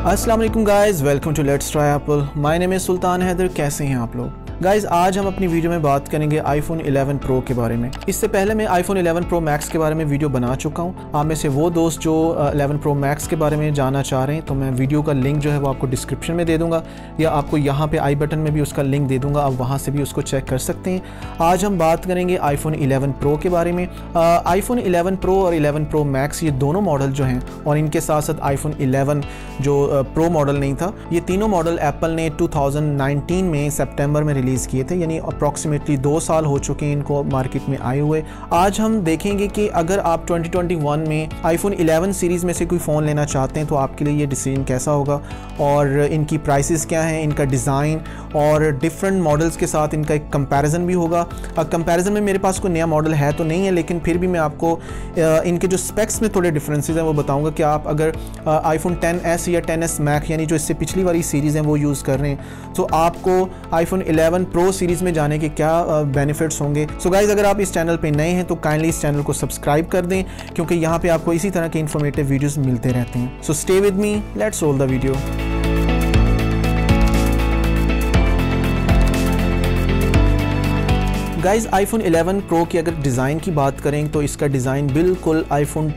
अस्सलाम वालेकुम guys, welcome to let's try Apple. My name is Sultan Haidar. कैसे हैं आप लोग गाइज़? आज हम अपनी वीडियो में बात करेंगे iPhone 11 Pro के बारे में। इससे पहले मैं iPhone 11 Pro Max के बारे में वीडियो बना चुका हूँ। आप में से वो दोस्त जो 11 Pro Max के बारे में जानना चाह रहे हैं तो मैं वीडियो का लिंक जो है वो आपको डिस्क्रिप्शन में दे दूँगा या आपको यहाँ पे आई बटन में भी उसका लिंक दे दूँगा, आप वहाँ से भी उसको चेक कर सकते हैं। आज हम बात करेंगे iPhone 11 Pro के बारे में। iPhone 11 Pro और 11 Pro Max ये दोनों मॉडल जो हैं, और इनके साथ साथ iPhone 11 जो Pro मॉडल नहीं था, ये तीनों मॉडल एप्पल ने 2019 में सितंबर में रिलीज़ किए थे, यानी अप्रॉक्सीमेटली 2 साल हो चुके हैं इनको मार्केट में आए हुए। आज हम देखेंगे कि अगर आप 2021 में iPhone 11 सीरीज़ में से कोई फ़ोन लेना चाहते हैं तो आपके लिए ये डिसीजन कैसा होगा, और इनकी प्राइसेस क्या हैं, इनका डिज़ाइन और डिफरेंट मॉडल्स के साथ इनका एक कंपैरिजन भी होगा। कंपैरिजन में मेरे पास कोई नया मॉडल है तो नहीं है, लेकिन फिर भी मैं आपको इनके जो स्पेक्स में थोड़े डिफरेंसेस हैं वो बताऊंगा कि आप अगर iPhone 10s या 10s Max यानी जो इससे पिछली वाली सीरीज़ हैं वो यूज़ कर रहे हैं तो आपको iPhone 11 Pro सीरीज़ में जाने के क्या बेनिफिट्स होंगे। सो गाइज़, अगर आप इस चैनल पे नए हैं तो काइंडली इस चैनल को सब्सक्राइब कर दें, क्योंकि यहाँ पे आपको इसी तरह के इन्फॉर्मेटिव वीडियोस मिलते रहते हैं। So stay with me, let's roll the video. Guys, iPhone 11 Pro की अगर डिज़ाइन की बात करें तो इसका डिज़ाइन बिल्कुल iPhone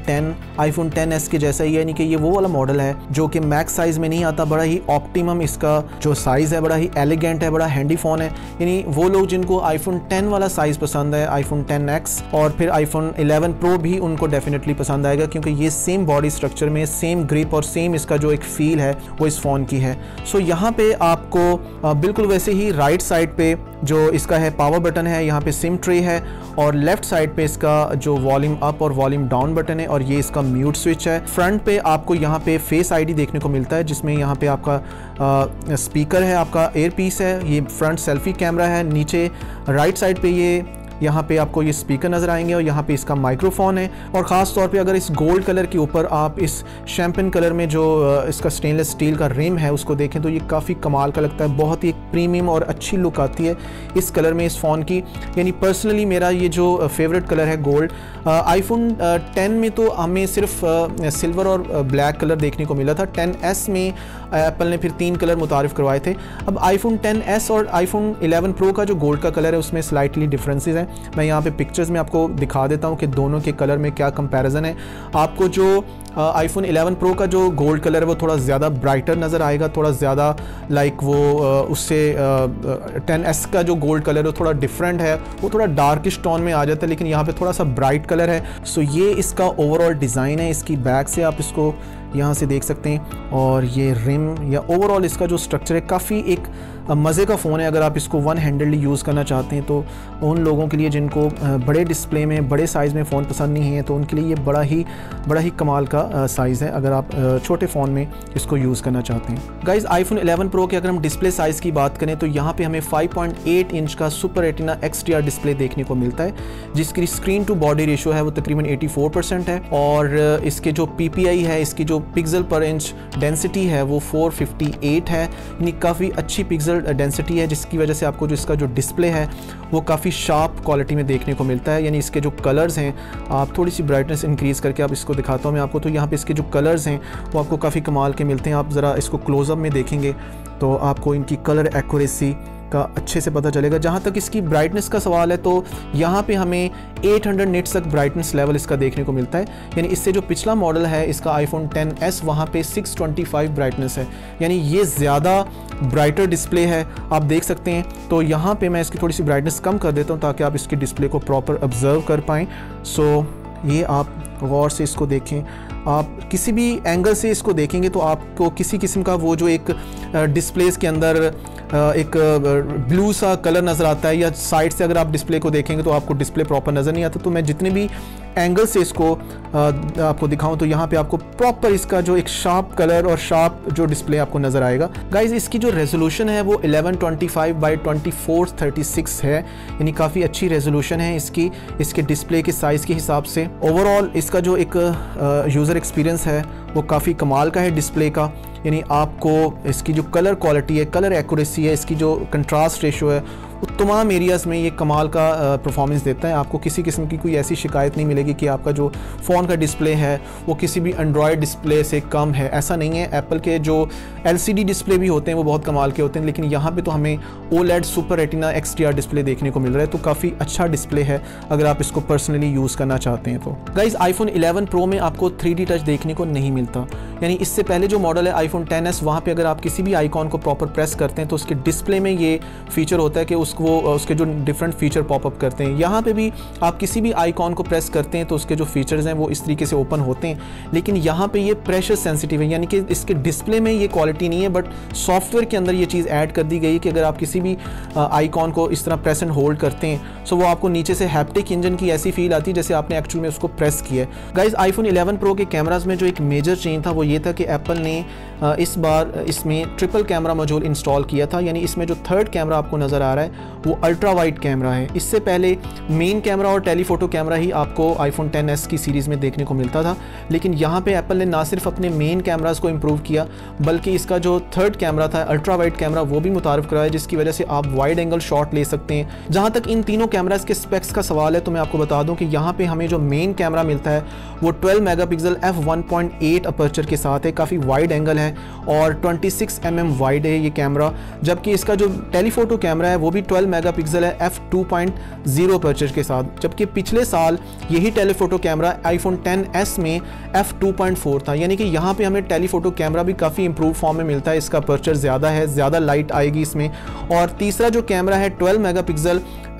10s के जैसा ही है, यानी कि ये वो वाला मॉडल है जो कि मैक्स साइज़ में नहीं आता, बड़ा ही ऑप्टिमम इसका जो साइज़ है, बड़ा ही एलिगेंट है, बड़ा हैंडी फ़ोन है। यानी वो लोग जिनको iPhone 10 वाला साइज़ पसंद है, iPhone 10X और फिर iPhone 11 Pro भी उनको डेफिनेटली पसंद आएगा, क्योंकि ये सेम बॉडी स्ट्रक्चर में, सेम ग्रिप और सेम इसका जो एक फ़ील है वो इस फ़ोन की है। सो यहाँ पे आपको बिल्कुल वैसे ही राइट साइड पे जो इसका है पावर बटन है, यहाँ पे सिम ट्रे है, और लेफ्ट साइड पे इसका जो वॉल्यूम अप और वॉल्यूम डाउन बटन है, और ये इसका म्यूट स्विच है। फ्रंट पे आपको यहाँ पे फेस आईडी देखने को मिलता है, जिसमें यहाँ पे आपका स्पीकर है, आपका एयर पीस है, ये फ्रंट सेल्फी कैमरा है। नीचे राइट साइड पे ये यहाँ पे आपको ये स्पीकर नज़र आएंगे, और यहाँ पे इसका माइक्रोफोन है। और ख़ास तौर पे अगर इस गोल्ड कलर के ऊपर आप इस शैम्पेन कलर में जो इसका स्टेनलेस स्टील का रिम है उसको देखें तो ये काफ़ी कमाल का लगता है, बहुत ही एक प्रीमियम और अच्छी लुक आती है इस कलर में इस फ़ोन की। यानी पर्सनली मेरा ये जो फेवरेट कलर है गोल्ड। iPhone 10 में तो हमें सिर्फ सिल्वर और ब्लैक कलर देखने को मिला था। 10s में एप्पल ने फिर 3 कलर मुतारिफ़ करवाए थे। अब iPhone 10s और iPhone 11 Pro का जो गोल्ड का कलर है उसमें स्लाइटली डिफरेंसेस हैं। मैं यहाँ पे पिक्चर्स में आपको दिखा देता हूँ कि दोनों के कलर में क्या कंपैरिजन है। आपको जो iPhone 11 Pro का जो गोल्ड कलर है वो थोड़ा ज़्यादा ब्राइटर नज़र आएगा, थोड़ा ज़्यादा लाइक वो उससे 10s का जो गोल्ड कलर है वो थोड़ा डिफरेंट है, वो थोड़ा डार्किश टोन में आ जाता है, लेकिन यहाँ पे थोड़ा सा ब्राइट कलर है। सो ये इसका ओवरऑल डिज़ाइन है। इसकी बैक से आप इसको यहाँ से देख सकते हैं, और ये रिम या ओवरऑल इसका जो स्ट्रक्चर है काफ़ी एक मज़े का फ़ोन है। अगर आप इसको वन हैंडेडली यूज़ करना चाहते हैं तो उन लोगों के लिए जिनको बड़े डिस्प्ले में, बड़े साइज़ में फ़ोन पसंद नहीं है तो उनके लिए बड़ा ही कमाल का साइज़ है अगर आप छोटे फ़ोन में इसको यूज़ करना चाहते हैं। गाइज़, iPhone 11 Pro के अगर हम डिस्प्ले साइज़ की बात करें तो यहाँ पे हमें 5.8 इंच का सुपर रेटिना XDR डिस्प्ले देखने को मिलता है, जिसकी स्क्रीन टू बॉडी रेशियो है वो तकरीबन 84% है, और इसके जो PPI है, इसकी जो पिक्सल पर इंच डेंसिटी है वो 458 है, यानी काफ़ी अच्छी पिक्सल डेंसिटी है, जिसकी वजह से आपको जो इसका जो डिस्प्ले है वो काफ़ी शार्प क्वालिटी में देखने को मिलता है। यानी इसके जो कलर्स हैं, आप थोड़ी सी ब्राइटनेस इंक्रीज़ करके आप इसको दिखाता हूँ मैं आपको, तो यहाँ पे इसके जो कलर्स हैं वो आपको काफ़ी कमाल के मिलते हैं। आप ज़रा इसको क्लोज़अप में देखेंगे तो आपको इनकी कलर एक्यूरेसी का अच्छे से पता चलेगा। जहाँ तक इसकी ब्राइटनेस का सवाल है तो यहाँ पे हमें 800 निट्स तक ब्राइटनेस लेवल इसका देखने को मिलता है, यानी इससे जो पिछला मॉडल है इसका iPhone 10s वहाँ पे 625 ब्राइटनेस है, यानी ये ज़्यादा ब्राइटर डिस्प्ले है, आप देख सकते हैं। तो यहाँ पे मैं इसकी थोड़ी सी ब्राइटनेस कम कर देता हूँ ताकि आप इसकी डिस्प्ले को प्रॉपर ऑब्जर्व कर पाएँ। सो ये आप गौर से इसको देखें, आप किसी भी एंगल से इसको देखेंगे तो आपको किसी किस्म का वो जो एक डिस्प्लेस के अंदर एक ब्लू सा कलर नज़र आता है, या साइड से अगर आप डिस्प्ले को देखेंगे तो आपको डिस्प्ले प्रॉपर नज़र नहीं आता। तो मैं जितने भी एंगल से इसको आपको दिखाऊं तो यहाँ पे आपको प्रॉपर इसका जो एक शार्प कलर और शार्प जो डिस्प्ले आपको नज़र आएगा। गाइज़, इसकी जो रेजोल्यूशन है वो 1125 बाई 2436 है, यानी काफ़ी अच्छी रेजोल्यूशन है इसके डिस्प्ले के साइज़ के हिसाब से। ओवरऑल इसका जो एक यूज़र एक्सपीरियंस है वो काफ़ी कमाल का है डिस्प्ले का, यानी आपको इसकी जो कलर क्वालिटी है, कलर एक्यूरेसी है, इसकी जो कंट्रास्ट रेशो है तमाम एरियाज़ में ये कमाल का परफॉर्मेंस देता है। आपको किसी किस्म की कोई ऐसी शिकायत नहीं मिलेगी कि आपका जो फ़ोन का डिस्प्ले है वो किसी भी एंड्रॉयड डिस्प्ले से कम है, ऐसा नहीं है। एप्पल के जो LCD डिस्प्ले भी होते हैं वो बहुत कमाल के होते हैं, लेकिन यहाँ पे तो हमें OLED super retina XDR display देखने को मिल रहा है, तो काफ़ी अच्छा डिस्प्ले है अगर आप इसको पर्सनली यूज़ करना चाहते हैं तो। गाइस iPhone 11 Pro में आपको 3D टच देखने को नहीं मिलता, यानी इससे पहले जो मॉडल है iPhone XS, वहाँ पे अगर आप किसी भी आइकॉन को प्रॉपर प्रेस करते हैं तो उसके डिस्प्ले में ये फीचर होता है कि उसके जो डिफरेंट फीचर पॉपअप करते हैं। यहाँ पे भी आप किसी भी आइकॉन को प्रेस करते हैं तो उसके जो फीचर्स हैं वो इस तरीके से ओपन होते हैं, लेकिन यहाँ पे ये प्रेशर सेंसिटिव है, यानी कि इसके डिस्प्ले में ये क्वालिटी नहीं है, बट सॉफ्टवेयर के अंदर ये चीज़ ऐड कर दी गई है कि अगर आप किसी भी आइकॉन को इस तरह प्रेस एंड होल्ड करते हैं सो वो आपको नीचे से हैप्टिक इंजन की ऐसी फील आती है जैसे आपने एक्चुअल में उसको प्रेस किया है। गाइज iPhone 11 Pro के कैमराज में जो एक मेजर चेंज था वो ये था कि एप्पल ने इस बार इसमें ट्रिपल कैमरा मॉड्यूल इंस्टॉल किया था, यानी इसमें जो थर्ड कैमरा आपको नज़र आ रहा है वो अल्ट्रा वाइड कैमरा है। इससे पहले मेन कैमरा और टेलीफोटो कैमरा ही आपको iPhone XS की सीरीज़ में देखने को मिलता था, लेकिन यहाँ पे एप्पल ने ना सिर्फ अपने मेन कैमरास को इम्प्रूव किया बल्कि इसका जो थर्ड कैमरा था अल्ट्रा वाइड कैमरा वो भी मुतारिफ कराया, जिसकी वजह से आप वाइड एंगल शॉट ले सकते हैं। जहाँ तक इन तीनों कैमरास के स्पेक्स का सवाल है तो मैं आपको बता दूँ कि यहाँ पर हमें जो मेन कैमरा मिलता है वो 12 मेगापिक्सल f1.8 अपर्चर के साथ है, काफ़ी वाइड एंगल है और 26 mm वाइड है ये कैमरा, जबकि इसका जो टेलीफोटो कैमरा है वो भी 12 मेगापिक्सल है f2.0 अपर्चर के साथ, जबकि पिछले साल यही टेलीफोटो कैमरा iPhone XS में f2.4 था, यानी कि यहाँ पे हमें टेलीफोटो कैमरा भी काफ़ी इंप्रूव फॉर्म में मिलता है, इसका अपर्चर ज़्यादा है, ज़्यादा लाइट आएगी इसमें। और तीसरा जो कैमरा है 12 मेगापिक्सल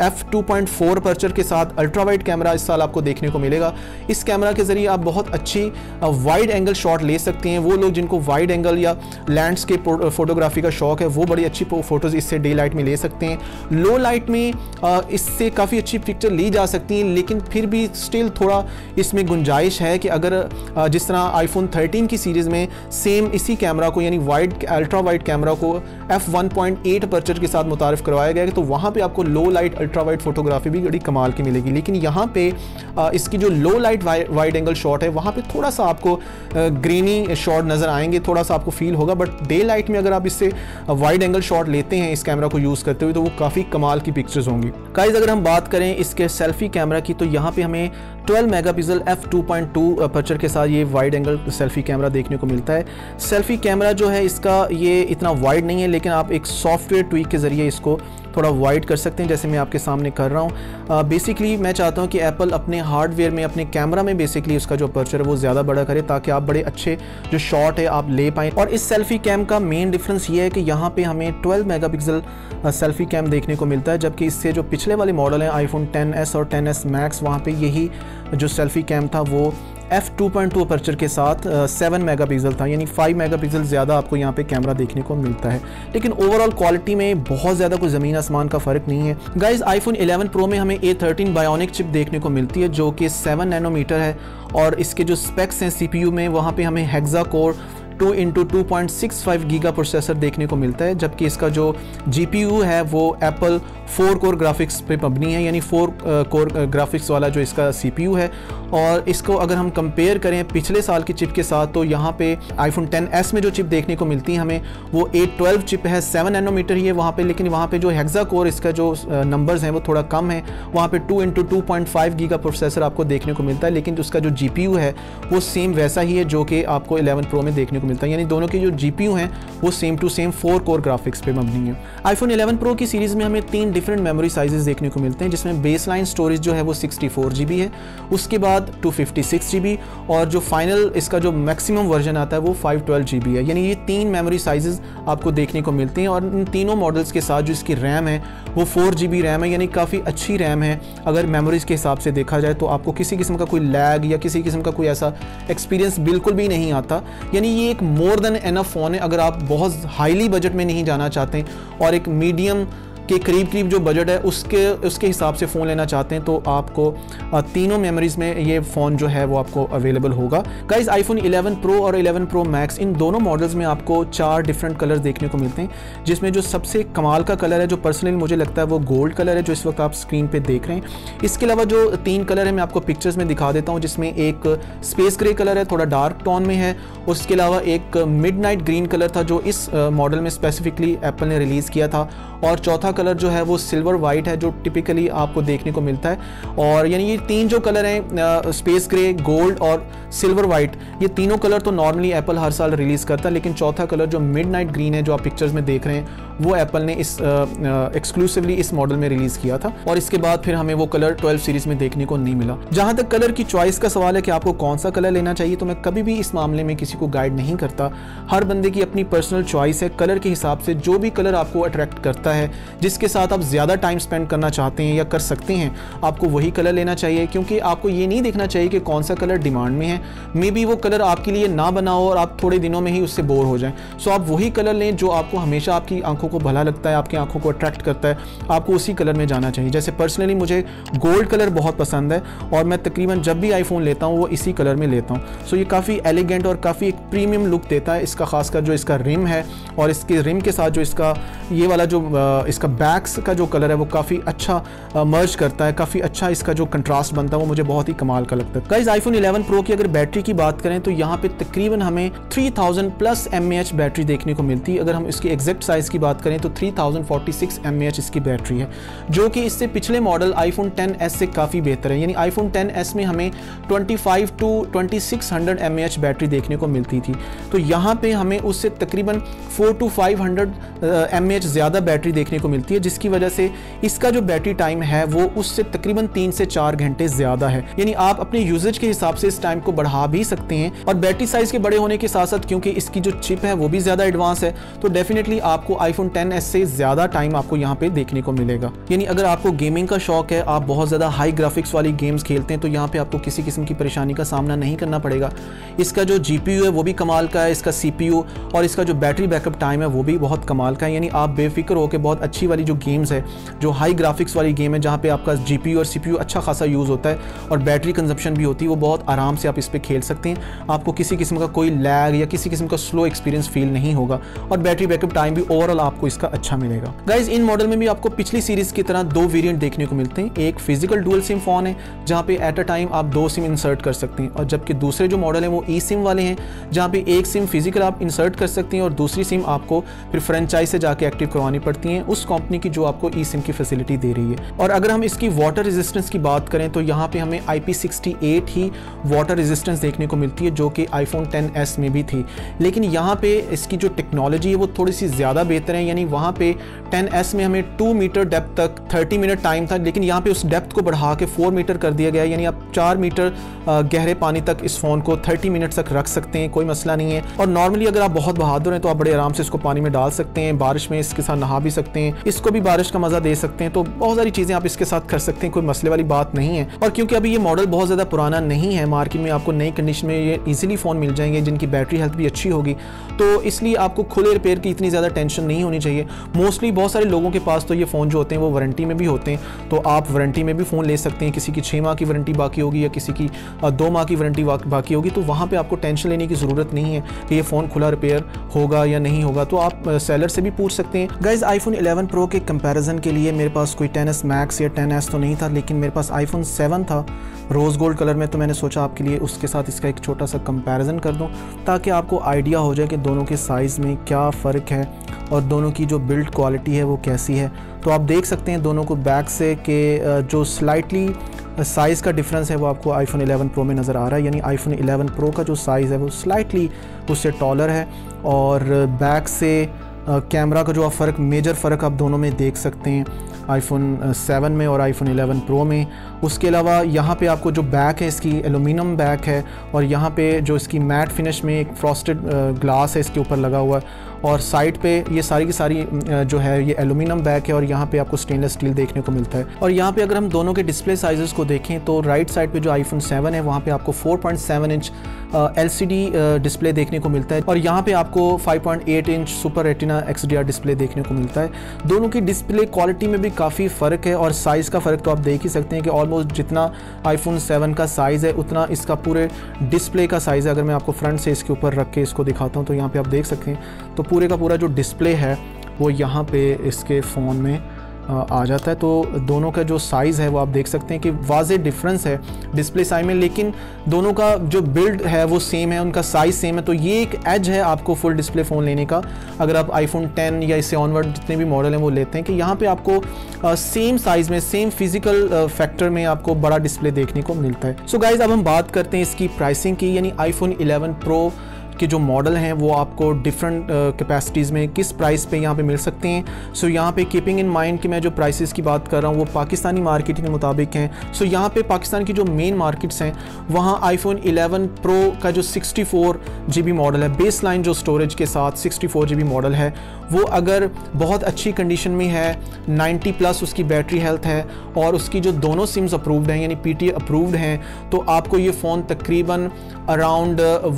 f2.4 अपर्चर के साथ अल्ट्रा वाइड कैमरा इस साल आपको देखने को मिलेगा। इस कैमरा के ज़रिए आप बहुत अच्छी वाइड एंगल शॉट ले सकते हैं। वो लोग जिनको वाइड एंगल या लैंडस्केप फोटोग्राफी का शौक है वो बड़ी अच्छी फ़ोटोज़ इससे डे लाइट में ले सकते हैं। लो लाइट में इससे काफ़ी अच्छी पिक्चर ली जा सकती है, लेकिन फिर भी स्टिल थोड़ा इसमें गुंजाइश है कि अगर जिस तरह iPhone 13 की सीरीज़ में सेम इसी कैमरा को यानी वाइड अल्ट्रा वाइड कैमरा को f1.8 अपर्चर के साथ मुतारिफ करवाया गया है तो वहाँ पे आपको low light ultra wide photography भी बड़ी कमाल की मिलेगी, लेकिन यहाँ पे इसकी जो low light wide angle shot है वहाँ पे थोड़ा सा आपको ग्रेनी शॉट नज़र आएंगे, थोड़ा सा आपको फील होगा, बट डे लाइट में अगर आप इससे वाइड एंगल शॉट लेते हैं इस कैमरा को यूज़ करते हुए तो वो काफ़ी कमाल की पिक्चर्स होंगी। गाइस अगर हम बात करें इसके सेल्फी कैमरा की तो यहाँ पे हमें 12 मेगापिक्सल f2.2 अपर्चर के साथ ये वाइड एंगल सेल्फी कैमरा देखने को मिलता है। सेल्फी कैमरा जो है इसका ये इतना वाइड नहीं है, लेकिन आप एक सॉफ्टवेयर ट्वीक के ज़रिए इसको थोड़ा वाइड कर सकते हैं, जैसे मैं आपके सामने कर रहा हूँ। बेसिकली मैं चाहता हूँ कि एप्पल अपने हार्डवेयर में अपने कैमरा में बेसिकली उसका जो अपर्चर है वो ज़्यादा बड़ा करे ताकि आप बड़े अच्छे जो शॉट है आप ले पाएँ। और इस सेल्फी कैम का मेन डिफरेंस ये है कि यहाँ पे हमें 12 मेगापिक्सल सेल्फी कैम देखने को मिलता है, जबकि इससे जो पिछले वाले मॉडल हैं iPhone XS और XS Max वहाँ पे यही जो सेल्फी कैम था वो f2.2 अपर्चर के साथ 7 मेगापिक्सल था, यानी 5 मेगापिक्सल ज़्यादा आपको यहाँ पे कैमरा देखने को मिलता है, लेकिन ओवरऑल क्वालिटी में बहुत ज़्यादा कोई ज़मीन आसमान का फ़र्क नहीं है। गाइस iPhone 11 Pro में हमें A13 बायोनिक चिप देखने को मिलती है जो कि 7 नैनोमीटर है और इसके जो स्पेक्स हैं CPU में वहाँ पे हमें hexa core 2x2.65 giga processor देखने को मिलता है, जबकि इसका जो GPU है वो एप्पल 4 कोर ग्राफिक्स पे मबनी है, यानी 4 कोर ग्राफिक्स वाला जो इसका CPU है। और इसको अगर हम कंपेयर करें पिछले साल की चिप के साथ तो यहाँ पे iPhone XS में जो चिप देखने को मिलती है हमें वो A12 चिप है, 7 नैनोमीटर ही है वहाँ पे, लेकिन वहाँ पे जो हेक्सा कोर इसका जो नंबर्स हैं वो थोड़ा कम है, वहाँ पे 2x2.5 गीगा प्रोसेसर आपको देखने को मिलता है, लेकिन उसका जो GPU है वो सेम वैसा ही है जो कि आपको 11 Pro में देखने को मिलता है, यानी दोनों के जो GPU हैं वो same to same 4 core graphics पे मबनी है। iPhone 11 Pro की सीरीज़ में हमें 3 डिफरेंट मेमोरी साइजेस देखने को मिलते हैं, जिसमें बेसलाइन स्टोरेज जो है वो 64 GB है, उसके बाद 256 GB और जो फाइनल इसका जो मैक्सिमम वर्जन आता है वो 512 GB है, यानी ये 3 मेमोरी साइजेस आपको देखने को मिलते हैं। और इन तीनों मॉडल्स के साथ जो इसकी रैम है वो 4 GB रैम है, यानी काफ़ी अच्छी रैम है अगर मेमोरीज के हिसाब से देखा जाए, तो आपको किसी किस्म का कोई लैग या किसी किस्म का कोई ऐसा एक्सपीरियंस बिल्कुल भी नहीं आता, यानी ये एक मोर देन एनफ फ़ोन है अगर आप बहुत हाईली बजट में नहीं जाना चाहते और एक मीडियम के करीब जो बजट है उसके हिसाब से फ़ोन लेना चाहते हैं तो आपको तीनों मेमोरीज़ में ये फ़ोन जो है वो आपको अवेलेबल होगा। गाइस iPhone 11 Pro और 11 Pro Max इन दोनों मॉडल्स में आपको 4 डिफरेंट कलर्स देखने को मिलते हैं, जिसमें जो सबसे कमाल का कलर है जो पर्सनली मुझे लगता है वो गोल्ड कलर है जो इस वक्त आप स्क्रीन पे देख रहे हैं। इसके अलावा जो 3 कलर है मैं आपको पिक्चर्स में दिखा देता हूँ, जिसमें एक स्पेस ग्रे कलर है, थोड़ा डार्क टोन में है, उसके अलावा एक मिडनाइट ग्रीन कलर था जो इस मॉडल में स्पेसिफिकली एप्पल ने रिलीज़ किया था, और चौथा कलर जो है वो सिल्वर वाइट है, जो टिपिकली आपको देखने को मिलता है। और यानी ये 3 जो कलर हैं, स्पेस ग्रे, गोल्ड और सिल्वर वाइट, ये तीनों कलर तो नॉर्मली एप्पल हर साल रिलीज़ करता है, लेकिन चौथा कलर जो मिडनाइट ग्रीन है जो आप पिक्चर्स में देख रहे हैं, वो एप्पल ने इस एक्सक्लूसिवली इस मॉडल में रिलीज़ किया था। और इसके बाद फिर हमें वो कलर 12 सीरीज़ में देखने को नहीं मिला। जहाँ तक कलर की चॉइस का सवाल है कि आपको कौन सा कलर लेना चाहिए, तो मैं कभी भी इस मामले में किसी को गाइड नहीं करता। हर बंदे की अपनी पर्सनल चॉइस है। कलर के हिसाब से जो भी कलर आपको अट्रैक्ट करता है, जिसके साथ आप ज़्यादा टाइम स्पेंड करना चाहते हैं या कर सकते हैं, आपको वही कलर लेना चाहिए। क्योंकि आपको ये नहीं देखना चाहिए कि कौन सा कलर डिमांड में है, मे बी वो कलर आपके लिए ना बना हो और आप थोड़े दिनों में ही उससे बोर हो जाएं। सो आप वही कलर लें जो आपको हमेशा आपकी आंखों को भला लगता है, आपकी आंखों को अट्रैक्ट करता है, आपको उसी कलर में जाना चाहिए। जैसे पर्सनली मुझे गोल्ड कलर बहुत पसंद है और मैं तकरीबन जब भी आईफोन लेता हूँ वो इसी कलर में लेता हूँ। सो ये काफ़ी एलिगेंट और काफ़ी एक प्रीमियम लुक देता है। इसका खासकर जो इसका रिम है और इसके रिम के साथ जो इसका ये वाला जो इसका बैक्स का जो कलर है वो काफ़ी अच्छा मर्ज करता है, काफ़ी अच्छा इसका जो कंट्रास्ट बनता है वो मुझे बहुत ही कमाल का लगता है। गाइस आईफोन 11 प्रो की अगर बैटरी की बात करें तो यहाँ पे तकरीबन हमें 3000 प्लस mAh बैटरी देखने को मिलती है। अगर हम इसकी एग्जैक्ट साइज़ की बात करें तो 3046 mAh इसकी बैटरी है, जो कि इससे पिछले मॉडल आईफोन 10s से काफ़ी बेहतर है। यानी आईफोन 10s में हमें 25 to 2600 mAh बैटरी देखने को मिलती थी, तो यहाँ पे हमें उससे तकरीबन 400 to 500 mAh ज़्यादा बैटरी देखने को मिलती है, जिसकी वजह से इसका जो बैटरी टाइम है वो उससे तकरीबन 3 से 4 घंटे ज़्यादा है। यानी आप अपने यूजेज के हिसाब से इस टाइम को बढ़ा भी सकते हैं। और बैटरी साइज़ के बड़े होने के साथ साथ क्योंकि इसकी जो चिप है वो भी ज़्यादा एडवांस है, तो डेफिनेटली आपको आईफोन 10s से ज़्यादा टाइम आपको यहाँ पे देखने को मिलेगा। यानी अगर आपको गेमिंग का शौक है, आप बहुत ज़्यादा हाई ग्राफिक्स वाली गेम्स खेलते हैं, तो यहाँ पे आपको किसी किस्म की परेशानी का सामना नहीं करना पड़ेगा। इसका जो GPU है वो भी कमाल का है, इसका CPU और इसका जो बैटरी बैकअप टाइम है वो भी बहुत कमाल का है। यानी आप बेफिक्र होकर बहुत अच्छी वाली जो गेम्स है, जो हाई ग्राफिक्स वाली गेम है जहाँ पे आपका GPU और CPU अच्छा खासा यूज़ होता है और बैटरी कंजप्शन भी होती है, वो बहुत आराम से आप इस पर खेल सकते हैं। आपको किसी किस्म का कोई लैग या किसी किस्म का स्लो एक्सपीरियंस फील नहीं होगा और बैटरी बैकअप टाइम भी ओवरऑल आपको इसका अच्छा मिलेगा। गाइज इन मॉडल में भी आपको पिछली सीरीज़ की तरह 2 वेरिएंट देखने को मिलते हैं। एक फिजिकल डुअल सिम फ़ोन है जहाँ पे एट अ टाइम आप 2 सिम इंसर्ट कर सकते हैं, और जबकि दूसरे जो मॉडल है वो ई सिम वाले हैं जहाँ पे एक सिम फिजिकल आप इंसर्ट कर सकते हैं और दूसरी सिम आपको फिर फ्रेंचाइज से जाके एक्टिव करवानी पड़ती है उस कंपनी की जो आपको ई सिम की फैसिलिटी दे रही है। और अगर हम इसकी वाटर रेजिस्टेंस की बात करें तो यहाँ पे हमें IP68 ही वाटर रेजिस्टेंस देखने को मिलती है, जो कि आईफोन 10s में भी थी। लेकिन यहाँ पे इसकी जो टेक्नोलॉजी है वो थोड़ी सी ज़्यादा बेहतर है। यानी वहाँ पे 10s में हमें 2 मीटर डेप्थ तक 30 मिनट टाइम था, लेकिन यहाँ पे उस डेप्थ को बढ़ा के 4 मीटर कर दिया गया है। यानी आप 4 मीटर गहरे पानी तक इस फ़ोन को 30 मिनट तक रख सकते हैं, कोई मसला नहीं है। और नॉर्मली अगर आप बहुत बहादुर हैं तो आप बड़े आराम से इसको पानी में डाल सकते हैं, बारिश में इसके साथ नहा भी सकते हैं, इसको भी बारिश का मज़ा दे सकते हैं। तो बहुत सारी चीज़ें आप इसके साथ कर सकते हैं, कोई मसले वाली बात नहीं है। और क्योंकि अभी ये मॉडल बहुत ज़्यादा पुराना नहीं है, मार्केट में आपको नई कंडीशन में ये ईजिली फ़ोन मिल जाएंगे जिनकी बैटरी हेल्थ भी अच्छी होगी, तो इसलिए आपको खुले रिपेयर की इतनी ज़्यादा टेंशन नहीं होनी चाहिए। मोस्टली बहुत सारे लोगों के पास तो ये फ़ोन जो होते हैं वो वारंटी में भी होते हैं, तो आप वारंटी में भी फ़ोन ले सकते हैं। किसी की 6 माह की वारंटी बाकी होगी या किसी की 2 माह की वारंटी बाकी होगी, तो वहाँ पे आपको टेंशन लेने की ज़रूरत नहीं है कि ये फ़ोन खुला रिपेयर होगा या नहीं होगा, तो आप सेलर से भी पूछ सकते हैं। गाइज़ आईफोन 11 प्रो के कंपैरिजन के लिए मेरे पास कोई 10s मैक्स या 10s तो नहीं था, लेकिन मेरे पास आईफोन 7 था रोज़ गोल्ड कलर में, तो मैंने सोचा आपके लिए उसके साथ इसका एक छोटा सा कंपैरिजन कर दूं ताकि आपको आइडिया हो जाए कि दोनों के साइज़ में क्या फ़र्क है और दोनों की जो बिल्ड क्वालिटी है वो कैसी है। तो आप देख सकते हैं दोनों को बैक से कि जो स्लाइटली साइज़ का डिफरेंस है वो आपको आईफोन 11 प्रो में नज़र आ रहा है। यानी आईफोन 11 प्रो का जो साइज़ है वो स्लाइटली उससे टॉलर है और बैक से कैमरा का जो आप फ़र्क, मेजर फ़र्क आप दोनों में देख सकते हैं आईफोन 7 में और आईफोन 11 प्रो में। उसके अलावा यहाँ पे आपको जो बैक है इसकी एलुमिनियम बैक है और यहाँ पे जो इसकी मैट फिनिश में एक फ्रॉस्टेड ग्लास है इसके ऊपर लगा हुआ है, और साइड पे ये सारी की सारी जो है ये एलुमिनियम बैक है और यहाँ पे आपको स्टेनलेस स्टील देखने को मिलता है। और यहाँ पे अगर हम दोनों के डिस्प्ले साइज़ को देखें तो राइट साइड पे जो आईफोन 7 है वहाँ पे आपको 4.7 इंच LCD डिस्प्ले देखने को मिलता है और यहाँ पे आपको 5.8 inch super retina XDR display देखने को मिलता है। दोनों की डिस्प्ले क्वालिटी में भी काफ़ी फ़र्क है और साइज़ का फ़र्क तो आप देख ही सकते हैं कि ऑलमोस्ट जितना आईफोन 7 का साइज़ है उतना इसका पूरे डिस्प्ले का साइज़ है। अगर मैं आपको फ्रंट से इसके ऊपर रख के इसको दिखाता हूँ तो यहाँ पे आप देख सकते हैं तो पूरे का पूरा जो डिस्प्ले है वो यहाँ पे इसके फ़ोन में आ जाता है। तो दोनों का जो साइज़ है वो आप देख सकते हैं कि वाज़े डिफरेंस है डिस्प्ले साइज में, लेकिन दोनों का जो बिल्ड है वो सेम है, उनका साइज़ सेम है। तो ये एक एज है आपको फुल डिस्प्ले फ़ोन लेने का, अगर आप iPhone 10 या इससे ऑनवर्ड जितने भी मॉडल हैं वो लेते हैं, कि यहाँ पे आपको सेम साइज़ में सेम फिजिकल फैक्टर में आपको बड़ा डिस्प्ले देखने को मिलता है। सो गाइज़ अब हम बात करते हैं इसकी प्राइसिंग की, यानी iPhone 11 Pro के जो मॉडल हैं वो आपको डिफरेंट कैपेसिटीज़ में किस प्राइस पे यहाँ पे मिल सकते हैं। सो यहाँ पे कीपिंग इन माइंड कि मैं जो प्राइसेस की बात कर रहा हूँ वो पाकिस्तानी मार्केट के मुताबिक हैं। सो यहाँ पे पाकिस्तान की जो मेन मार्केट्स हैं वहाँ iPhone 11 Pro का जो 64 GB मॉडल है, बेस लाइन जो स्टोरेज के साथ 64 GB मॉडल है, वो अगर बहुत अच्छी कंडीशन में है, 90+ उसकी बैटरी हेल्थ है और उसकी जो दोनों सिम्स अप्रूव्ड हैं यानी PTA अप्रूव्ड हैं, तो आपको ये फ़ोन तकरीबन अराउंड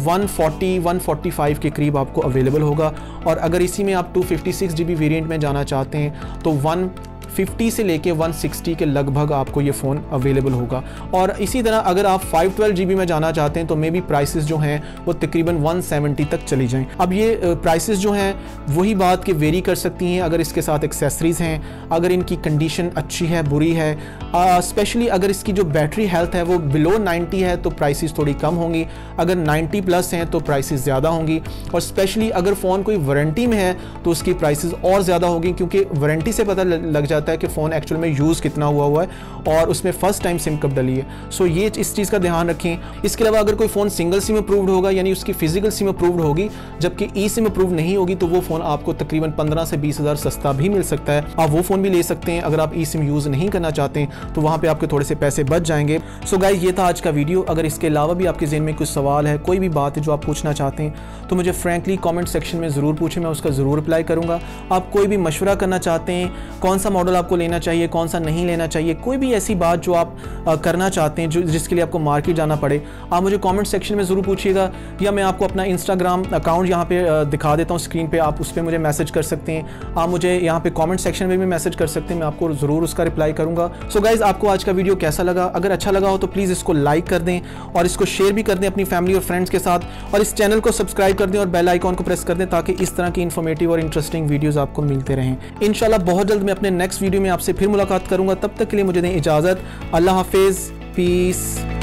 140-145 के करीब आपको अवेलेबल होगा। और अगर इसी में आप 256 GB वेरिएंट में जाना चाहते हैं तो 150 से लेके 160 के लगभग आपको ये फ़ोन अवेलेबल होगा। और इसी तरह अगर आप 512 GB में जाना चाहते हैं तो मे बी प्राइसेस जो हैं वो तकरीबन 170 तक चली जाएं। अब ये प्राइसेस जो हैं वही बात कि वेरी कर सकती हैं अगर इसके साथ एक्सेसरीज़ हैं, अगर इनकी कंडीशन अच्छी है बुरी है, स्पेशली अगर इसकी जो बैटरी हेल्थ है वो बिलो 90 है तो प्राइसेस थोड़ी कम होंगी, अगर 90+ हैं तो प्राइसेस ज़्यादा होंगी, और स्पेशली अगर फ़ोन कोई वारंटी में है तो उसकी प्राइसेस और ज़्यादा होगी, क्योंकि वारंटी से पता लग जाता है कि फ़ोन एक्चुअल में यूज़ कितना हुआ है और उसमें फ़र्स्ट टाइम सिम कब डली है। सो ये इस चीज़ का ध्यान रखें। इसके अलावा अगर कोई फ़ोन सिंगल सिम अप्रूव्ड होगा यानी उसकी फिजिकल सिम अप्रूव्ड होगी, जबकि ई सिम अप्रूव नहीं होगी, तो वो फ़ोन आपको तकरीबन 15 से 20 हज़ार सस्ता भी मिल सकता है। आप वो फ़ोन भी ले सकते हैं अगर आप ई सिम यूज़ नहीं करना चाहते, तो वहाँ पर आपके थोड़े से पैसे बच जाएंगे। सो गाइस ये था आज का वीडियो। अगर इसके अलावा भी आपके ज़हन में कुछ सवाल है, कोई भी बात है जो आप पूछना चाहते हैं, तो मुझे फ्रैंकली कमेंट सेक्शन में ज़रूर पूछें, मैं उसका ज़रूर रिप्लाई करूँगा। आप कोई भी मशवरा करना चाहते हैं, कौन सा मॉडल आपको लेना चाहिए, कौन सा नहीं लेना चाहिए, कोई भी ऐसी बात जो आप करना चाहते हैं जिसके लिए आपको मार्केट जाना पड़े, आप मुझे कमेंट सेक्शन में ज़रूर पूछिएगा, या मैं आपको अपना इंस्टाग्राम अकाउंट यहाँ पे दिखा देता हूँ स्क्रीन पे, आप उस पर मुझे मैसेज कर सकते हैं। आप मुझे यहाँ पे कमेंट सेक्शन में भी मैसेज कर सकते हैं, मैं आपको ज़रूर उसका रिप्लाई करूँगा। सो गाइज़ आपको आज का वीडियो कैसा लगा? अगर अच्छा लगा हो तो प्लीज़ इसको लाइक कर दें और इसको शेयर भी कर दें अपनी फैमिली और फ्रेंड्स के साथ, और इस चैनल को सब्सक्राइब कर दें और बेल आइकॉन को प्रेस कर दें ताकि इस तरह की इन्फॉर्मेटिव और इंटरेस्टिंग वीडियोज़ आपको मिलते रहें। इंशाल्लाह बहुत जल्द मैं अपने नेक्स्ट वीडियो में आपसे फिर मुलाकात करूँगा। तब तक के लिए मुझे दें इजाज़त। अल्लाह हाफिज़, पीस।